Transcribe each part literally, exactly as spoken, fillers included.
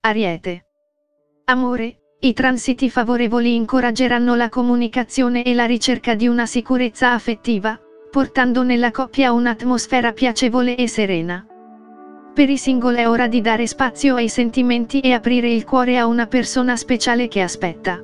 Ariete. Amore, i transiti favorevoli incoraggeranno la comunicazione e la ricerca di una sicurezza affettiva, portando nella coppia un'atmosfera piacevole e serena. Per i single è ora di dare spazio ai sentimenti e aprire il cuore a una persona speciale che aspetta.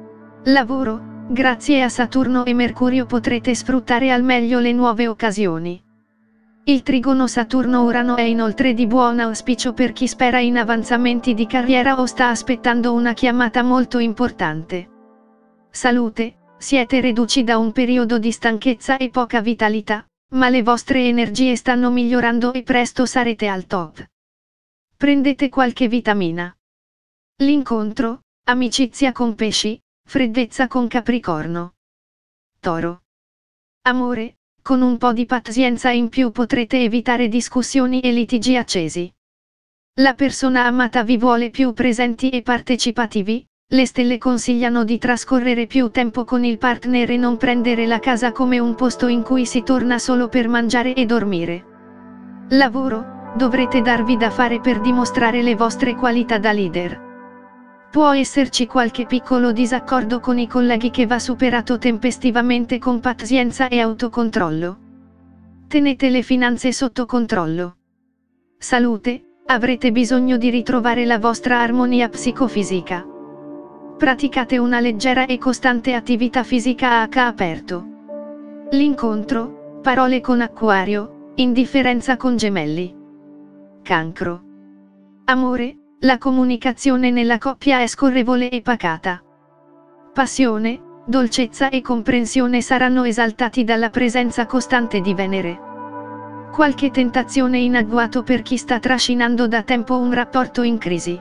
Lavoro, grazie a Saturno e Mercurio potrete sfruttare al meglio le nuove occasioni. Il trigono Saturno-Urano è inoltre di buon auspicio per chi spera in avanzamenti di carriera o sta aspettando una chiamata molto importante. Salute, siete reduci da un periodo di stanchezza e poca vitalità, ma le vostre energie stanno migliorando e presto sarete al top. Prendete qualche vitamina. L'incontro, amicizia con Pesci, freddezza con Capricorno. Toro. Amore, con un po' di pazienza in più potrete evitare discussioni e litigi accesi. La persona amata vi vuole più presenti e partecipativi, le stelle consigliano di trascorrere più tempo con il partner e non prendere la casa come un posto in cui si torna solo per mangiare e dormire. Lavoro, dovrete darvi da fare per dimostrare le vostre qualità da leader. Può esserci qualche piccolo disaccordo con i colleghi che va superato tempestivamente con pazienza e autocontrollo. Tenete le finanze sotto controllo. Salute, avrete bisogno di ritrovare la vostra armonia psicofisica. Praticate una leggera e costante attività fisica a H aperto. L'incontro, parole con Acquario, indifferenza con Gemelli. Cancro. Amore, la comunicazione nella coppia è scorrevole e pacata. Passione, dolcezza e comprensione saranno esaltati dalla presenza costante di Venere. Qualche tentazione in agguato per chi sta trascinando da tempo un rapporto in crisi.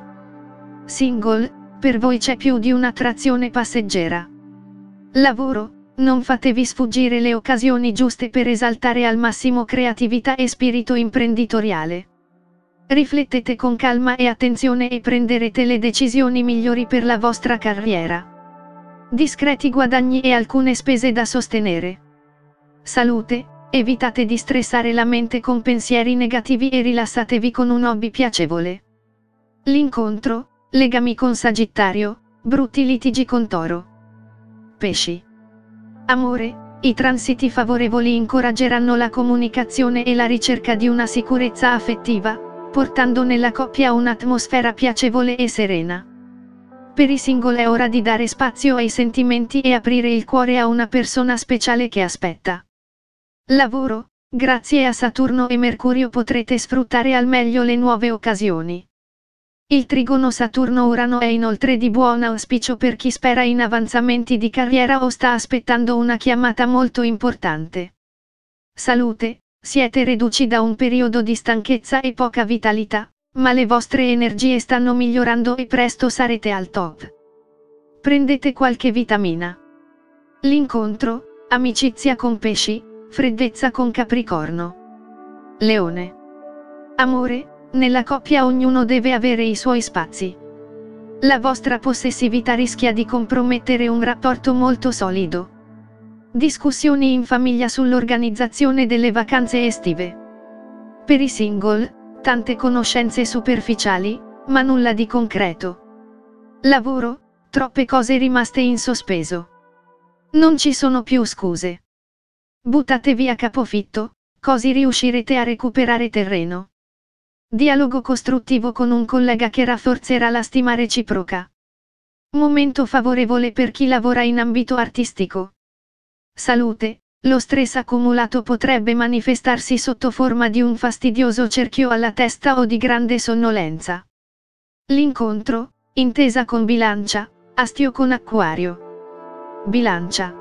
Single, per voi c'è più di un'attrazione passeggera. Lavoro, non fatevi sfuggire le occasioni giuste per esaltare al massimo creatività e spirito imprenditoriale. Riflettete con calma e attenzione e prenderete le decisioni migliori per la vostra carriera. Discreti guadagni e alcune spese da sostenere. Salute, evitate di stressare la mente con pensieri negativi e rilassatevi con un hobby piacevole. L'incontro, legami con Sagittario, brutti litigi con Toro. Pesci. Amore, i transiti favorevoli incoraggeranno la comunicazione e la ricerca di una sicurezza affettiva, portando nella coppia un'atmosfera piacevole e serena. Per i single è ora di dare spazio ai sentimenti e aprire il cuore a una persona speciale che aspetta. Lavoro, grazie a Saturno e Mercurio potrete sfruttare al meglio le nuove occasioni. Il trigono Saturno-Urano è inoltre di buon auspicio per chi spera in avanzamenti di carriera o sta aspettando una chiamata molto importante. Salute, siete reduci da un periodo di stanchezza e poca vitalità, ma le vostre energie stanno migliorando e presto sarete al top. Prendete qualche vitamina. L'incontro, amicizia con Pesci, freddezza con Capricorno. Leone. Amore, nella coppia ognuno deve avere i suoi spazi. La vostra possessività rischia di compromettere un rapporto molto solido. Discussioni in famiglia sull'organizzazione delle vacanze estive. Per i single, tante conoscenze superficiali, ma nulla di concreto. Lavoro, troppe cose rimaste in sospeso. Non ci sono più scuse. Buttatevi a capofitto, così riuscirete a recuperare terreno. Dialogo costruttivo con un collega che rafforzerà la stima reciproca. Momento favorevole per chi lavora in ambito artistico. Salute, lo stress accumulato potrebbe manifestarsi sotto forma di un fastidioso cerchio alla testa o di grande sonnolenza. L'incontro, intesa con Bilancia, astio con Acquario. Bilancia.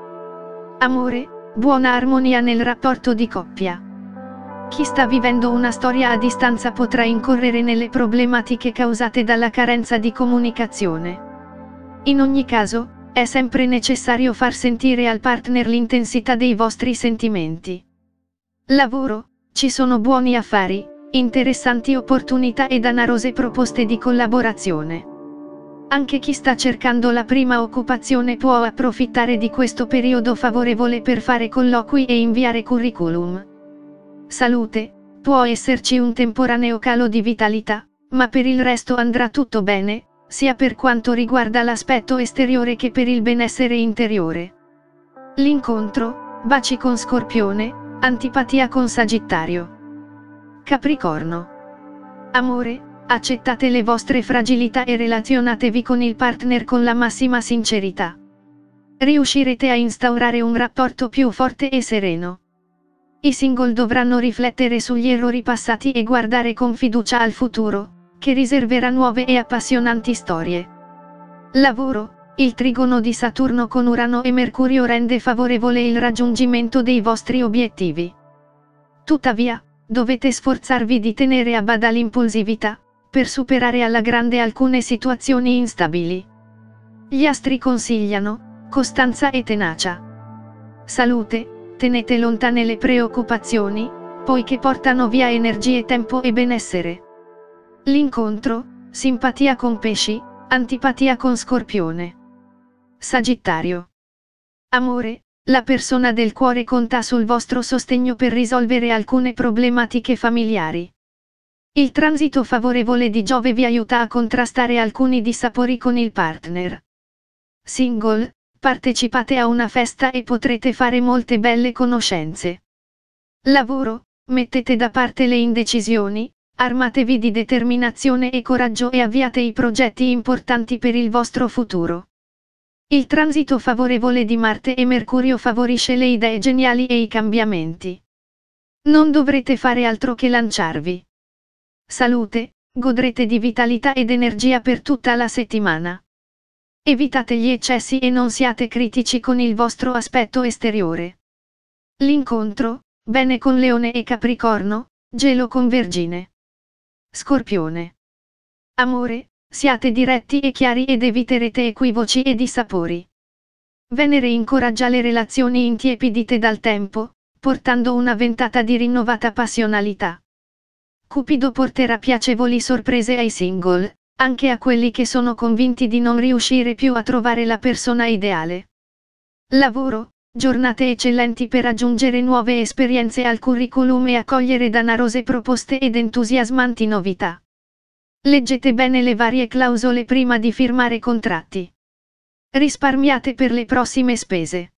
Amore, buona armonia nel rapporto di coppia. Chi sta vivendo una storia a distanza potrà incorrere nelle problematiche causate dalla carenza di comunicazione. In ogni caso, è sempre necessario far sentire al partner l'intensità dei vostri sentimenti. Lavoro, ci sono buoni affari, interessanti opportunità e danarose proposte di collaborazione. Anche chi sta cercando la prima occupazione può approfittare di questo periodo favorevole per fare colloqui e inviare curriculum. Salute, può esserci un temporaneo calo di vitalità, ma per il resto andrà tutto bene, sia per quanto riguarda l'aspetto esteriore che per il benessere interiore. L'incontro, baci con Scorpione, antipatia con Sagittario. Capricorno. Amore, accettate le vostre fragilità e relazionatevi con il partner con la massima sincerità. Riuscirete a instaurare un rapporto più forte e sereno. I single dovranno riflettere sugli errori passati e guardare con fiducia al futuro, che riserverà nuove e appassionanti storie. Lavoro. Il trigono di Saturno con Urano e Mercurio rende favorevole il raggiungimento dei vostri obiettivi. Tuttavia, dovete sforzarvi di tenere a bada l'impulsività, per superare alla grande alcune situazioni instabili. Gli astri consigliano costanza e tenacia. Salute, tenete lontane le preoccupazioni, poiché portano via energie, tempo e benessere. L'incontro, simpatia con Pesci, antipatia con Scorpione. Sagittario. Amore, la persona del cuore conta sul vostro sostegno per risolvere alcune problematiche familiari. Il transito favorevole di Giove vi aiuta a contrastare alcuni dissapori con il partner. Single, partecipate a una festa e potrete fare molte belle conoscenze. Lavoro, mettete da parte le indecisioni, armatevi di determinazione e coraggio e avviate i progetti importanti per il vostro futuro. Il transito favorevole di Marte e Mercurio favorisce le idee geniali e i cambiamenti. Non dovrete fare altro che lanciarvi. Salute, godrete di vitalità ed energia per tutta la settimana. Evitate gli eccessi e non siate critici con il vostro aspetto esteriore. L'incontro, bene con Leone e Capricorno, gelo con Vergine. Scorpione. Amore, siate diretti e chiari ed eviterete equivoci e dissapori. Venere incoraggia le relazioni intiepidite dal tempo, portando una ventata di rinnovata passionalità. Cupido porterà piacevoli sorprese ai single, anche a quelli che sono convinti di non riuscire più a trovare la persona ideale. Lavoro, giornate eccellenti per aggiungere nuove esperienze al curriculum e accogliere danarose proposte ed entusiasmanti novità. Leggete bene le varie clausole prima di firmare contratti. Risparmiate per le prossime spese.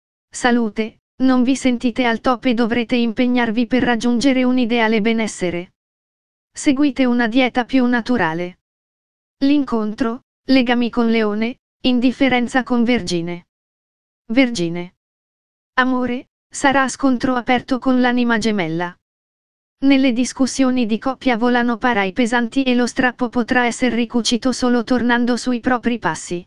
Salute, non vi sentite al top e dovrete impegnarvi per raggiungere un ideale benessere. Seguite una dieta più naturale. L'incontro, legami con Leone, indifferenza con Vergine. Vergine. Amore, sarà scontro aperto con l'anima gemella. Nelle discussioni di coppia volano parai pesanti e lo strappo potrà essere ricucito solo tornando sui propri passi.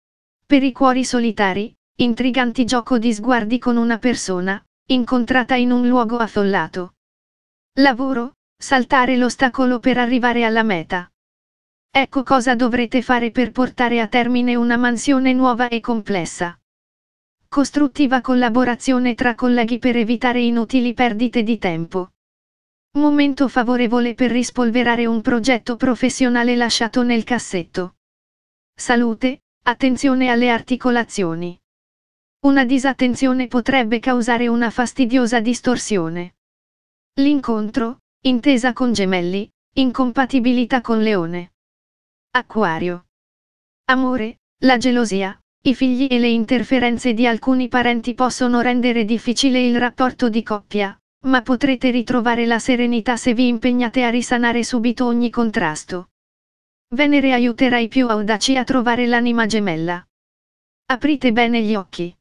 Per i cuori solitari, intriganti gioco di sguardi con una persona, incontrata in un luogo affollato. Lavoro, saltare l'ostacolo per arrivare alla meta. Ecco cosa dovrete fare per portare a termine una mansione nuova e complessa. Costruttiva collaborazione tra colleghi per evitare inutili perdite di tempo. Momento favorevole per rispolverare un progetto professionale lasciato nel cassetto. Salute, attenzione alle articolazioni. Una disattenzione potrebbe causare una fastidiosa distorsione. L'incontro, intesa con Gemelli, incompatibilità con Leone. Acquario. Amore, la gelosia, i figli e le interferenze di alcuni parenti possono rendere difficile il rapporto di coppia, ma potrete ritrovare la serenità se vi impegnate a risanare subito ogni contrasto. Venere aiuterà i più audaci a trovare l'anima gemella. Aprite bene gli occhi.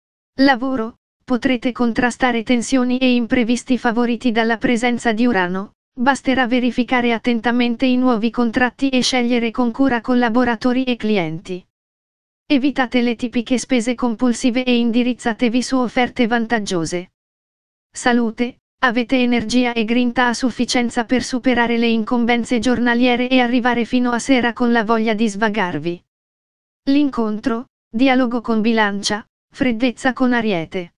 Lavoro, potrete contrastare tensioni e imprevisti favoriti dalla presenza di Urano, basterà verificare attentamente i nuovi contratti e scegliere con cura collaboratori e clienti. Evitate le tipiche spese compulsive e indirizzatevi su offerte vantaggiose. Salute, avete energia e grinta a sufficienza per superare le incombenze giornaliere e arrivare fino a sera con la voglia di svagarvi. L'incontro, dialogo con Bilancia, freddezza con Ariete.